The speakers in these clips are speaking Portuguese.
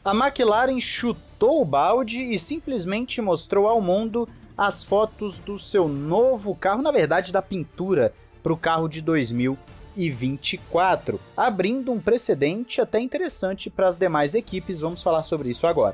A McLaren chutou o balde e simplesmente mostrou ao mundo as fotos do seu novo carro, na verdade da pintura para o carro de 2024, abrindo um precedente até interessante para as demais equipes. Vamos falar sobre isso agora.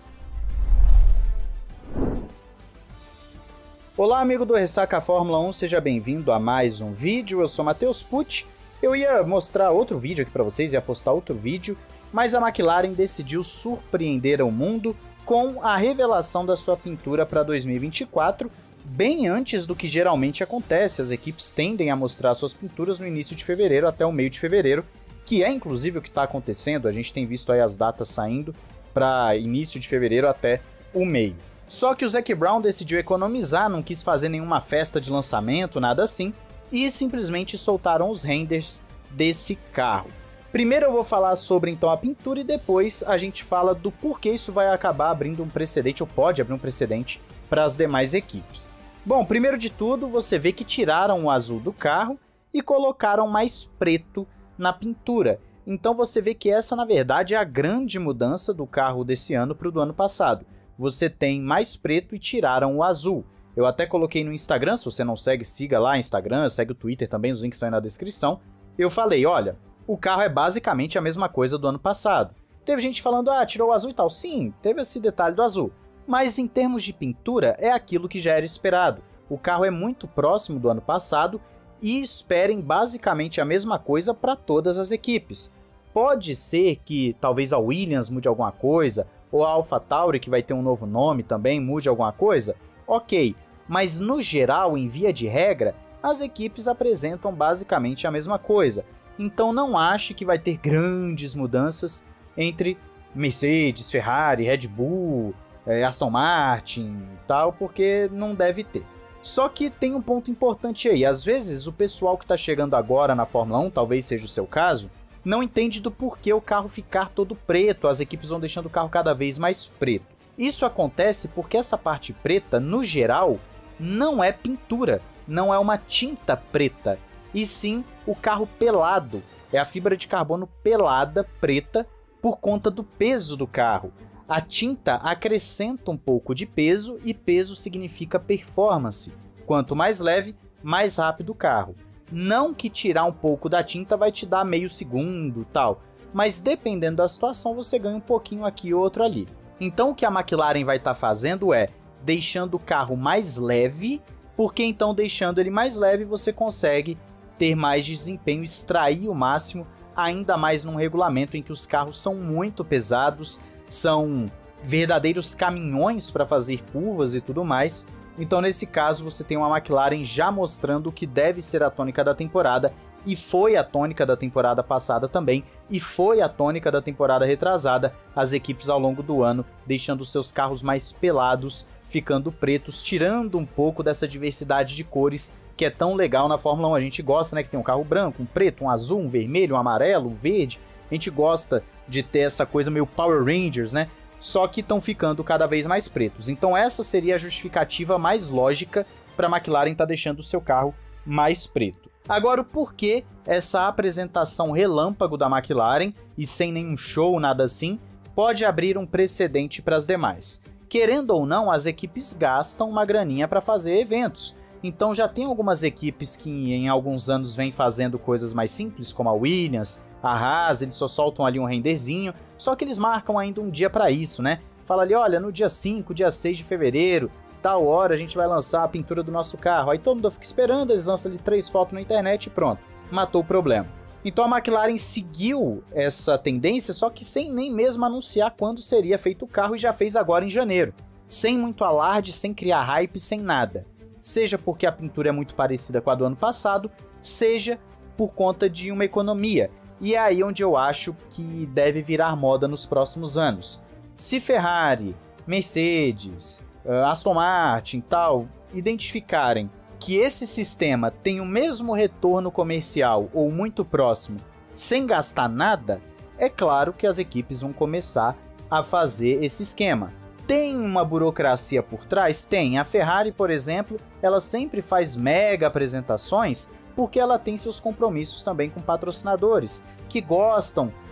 Olá, amigo do Ressaca Fórmula 1, seja bem-vindo a mais um vídeo. Eu sou Matheus Pucci. Eu ia mostrar outro vídeo aqui para vocês, ia postar outro vídeo, mas a McLaren decidiu surpreender o mundo com a revelação da sua pintura para 2024, bem antes do que geralmente acontece. As equipes tendem a mostrar suas pinturas no início de fevereiro até o meio de fevereiro, que é inclusive o que está acontecendo. A gente tem visto aí as datas saindo para início de fevereiro até o meio. Só que o Zac Brown decidiu economizar, não quis fazer nenhuma festa de lançamento, nada assim, e simplesmente soltaram os renders desse carro. Primeiro eu vou falar sobre então a pintura e depois a gente fala do porquê isso vai acabar abrindo um precedente, ou pode abrir um precedente para as demais equipes. Bom, primeiro de tudo, você vê que tiraram o azul do carro e colocaram mais preto na pintura. Então você vê que essa na verdade é a grande mudança do carro desse ano para o do ano passado. Você tem mais preto e tiraram o azul. Eu até coloquei no Instagram, se você não segue, siga lá no Instagram, segue o Twitter também, os links estão aí na descrição. Eu falei, olha, o carro é basicamente a mesma coisa do ano passado. Teve gente falando, tirou o azul e tal. Sim, teve esse detalhe do azul. Mas em termos de pintura, é aquilo que já era esperado. O carro é muito próximo do ano passado e esperem basicamente a mesma coisa para todas as equipes. Pode ser que talvez a Williams mude alguma coisa, ou a AlphaTauri, que vai ter um novo nome também, mude alguma coisa. Ok, mas no geral, em via de regra, as equipes apresentam basicamente a mesma coisa. Então não ache que vai ter grandes mudanças entre Mercedes, Ferrari, Red Bull, Aston Martin e tal, porque não deve ter. Só que tem um ponto importante aí, às vezes o pessoal que está chegando agora na Fórmula 1, talvez seja o seu caso, não entende do porquê o carro ficar todo preto, as equipes vão deixando o carro cada vez mais preto. Isso acontece porque essa parte preta, no geral, não é pintura, não é uma tinta preta, e sim o carro pelado. É a fibra de carbono pelada, preta, por conta do peso do carro. A tinta acrescenta um pouco de peso, e peso significa performance. Quanto mais leve, mais rápido o carro. Não que tirar um pouco da tinta vai te dar meio segundo, tal, mas dependendo da situação você ganha um pouquinho aqui e outro ali. Então o que a McLaren vai estar fazendo é deixando o carro mais leve, porque então deixando ele mais leve você consegue ter mais desempenho, extrair o máximo, ainda mais num regulamento em que os carros são muito pesados, são verdadeiros caminhões para fazer curvas e tudo mais. Então nesse caso você tem uma McLaren já mostrando o que deve ser a tônica da temporada, e foi a tônica da temporada passada também, e foi a tônica da temporada retrasada, as equipes ao longo do ano deixando seus carros mais pelados, ficando pretos, tirando um pouco dessa diversidade de cores que é tão legal na Fórmula 1. A gente gosta, né, que tem um carro branco, um preto, um azul, um vermelho, um amarelo, um verde, a gente gosta de ter essa coisa meio Power Rangers, né? Só que estão ficando cada vez mais pretos. Então essa seria a justificativa mais lógica para a McLaren estar deixando o seu carro mais preto. Agora, o porquê essa apresentação relâmpago da McLaren, e sem nenhum show, nada assim, pode abrir um precedente para as demais? Querendo ou não, as equipes gastam uma graninha para fazer eventos. Então já tem algumas equipes que em alguns anos vêm fazendo coisas mais simples, como a Williams, a Haas, eles só soltam ali um renderzinho, só que eles marcam ainda um dia para isso, né? Fala ali, olha, no dia 5, dia 6 de fevereiro, tal hora a gente vai lançar a pintura do nosso carro. Aí todo mundo fica esperando, eles lançam ali 3 fotos na internet e pronto, matou o problema. Então a McLaren seguiu essa tendência, só que sem nem mesmo anunciar quando seria feito o carro, e já fez agora em janeiro. Sem muito alarde, sem criar hype, sem nada. Seja porque a pintura é muito parecida com a do ano passado, seja por conta de uma economia. E é aí onde eu acho que deve virar moda nos próximos anos. Se Ferrari, Mercedes, Aston Martin e tal, identificarem que esse sistema tem o mesmo retorno comercial ou muito próximo, sem gastar nada, é claro que as equipes vão começar a fazer esse esquema. Tem uma burocracia por trás? Tem. A Ferrari, por exemplo, ela sempre faz mega apresentações porque ela tem seus compromissos também com patrocinadores, que gostam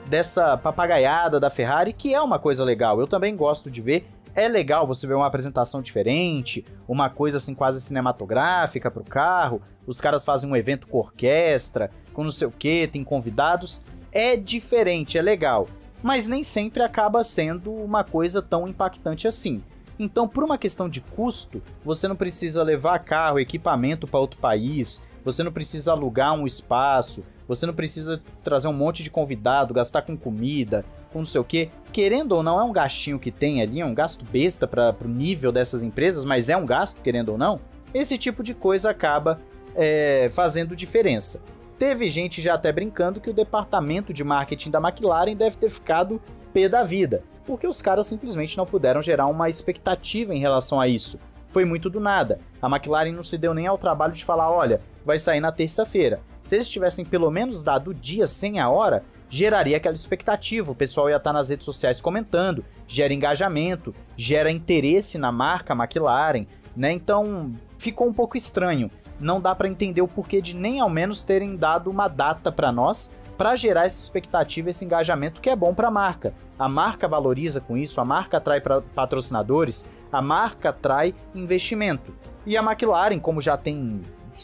dessa papagaiada da Ferrari, que é uma coisa legal. Eu também gosto de ver. É legal você ver uma apresentação diferente, uma coisa assim quase cinematográfica pro carro. Os caras fazem um evento com orquestra, com não sei o que, tem convidados. É diferente, é legal. Mas nem sempre acaba sendo uma coisa tão impactante assim. Então, por uma questão de custo, você não precisa levar carro, equipamento para outro país, você não precisa alugar um espaço, você não precisa trazer um monte de convidado, gastar com comida, com não sei o que. Querendo ou não, é um gastinho que tem ali, é um gasto besta para o nível dessas empresas, mas é um gasto, querendo ou não. Esse tipo de coisa acaba fazendo diferença. Teve gente já até brincando que o departamento de marketing da McLaren deve ter ficado pé da vida, porque os caras simplesmente não puderam gerar uma expectativa em relação a isso. Foi muito do nada. A McLaren não se deu nem ao trabalho de falar, olha, vai sair na terça-feira. Se eles tivessem pelo menos dado o dia sem a hora, geraria aquela expectativa, o pessoal ia estar nas redes sociais comentando, gera engajamento, gera interesse na marca McLaren, né? Então ficou um pouco estranho. Não dá para entender o porquê de nem ao menos terem dado uma data para nós, para gerar essa expectativa, esse engajamento que é bom para a marca. A marca valoriza com isso, a marca atrai patrocinadores, a marca atrai investimento. E a McLaren, como já tem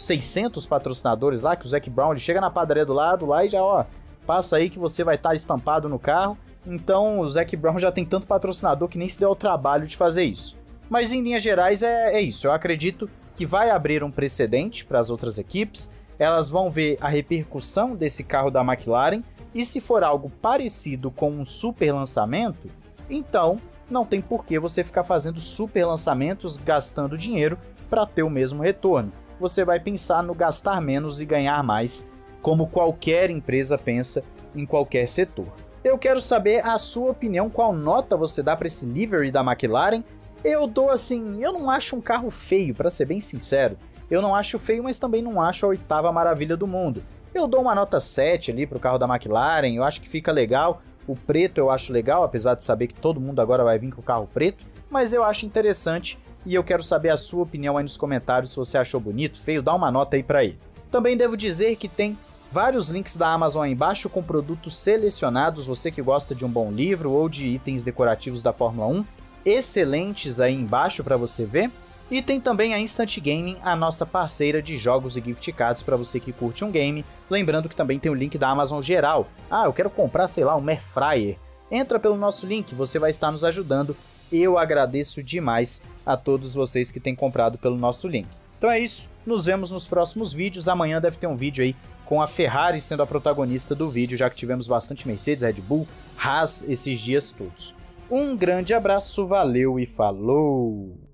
600 patrocinadores lá, que o Zac Brown ele chega na padaria do lado lá e já, ó, passa aí que você vai estar estampado no carro. Então o Zac Brown já tem tanto patrocinador que nem se deu ao trabalho de fazer isso. Mas em linhas gerais é isso, eu acredito que vai abrir um precedente para as outras equipes, elas vão ver a repercussão desse carro da McLaren, e se for algo parecido com um super lançamento, então não tem por que você ficar fazendo super lançamentos gastando dinheiro para ter o mesmo retorno. Você vai pensar no gastar menos e ganhar mais, como qualquer empresa pensa em qualquer setor. Eu quero saber a sua opinião, qual nota você dá para esse livery da McLaren. Eu dou assim, eu não acho um carro feio, para ser bem sincero. Eu não acho feio, mas também não acho a oitava maravilha do mundo. Eu dou uma nota 7 ali pro carro da McLaren, eu acho que fica legal. O preto eu acho legal, apesar de saber que todo mundo agora vai vir com o carro preto, mas eu acho interessante e eu quero saber a sua opinião aí nos comentários, se você achou bonito, feio, dá uma nota aí pra ele. Também devo dizer que tem vários links da Amazon aí embaixo com produtos selecionados, você que gosta de um bom livro ou de itens decorativos da Fórmula 1, excelentes aí embaixo para você ver. E tem também a Instant Gaming, a nossa parceira de jogos e gift cards para você que curte um game. Lembrando que também tem o link da Amazon geral. Ah, eu quero comprar, sei lá, um Air Fryer. Entra pelo nosso link, você vai estar nos ajudando. Eu agradeço demais a todos vocês que têm comprado pelo nosso link. Então é isso, nos vemos nos próximos vídeos. Amanhã deve ter um vídeo aí com a Ferrari sendo a protagonista do vídeo, já que tivemos bastante Mercedes, Red Bull, Haas esses dias todos. Um grande abraço, valeu e falou!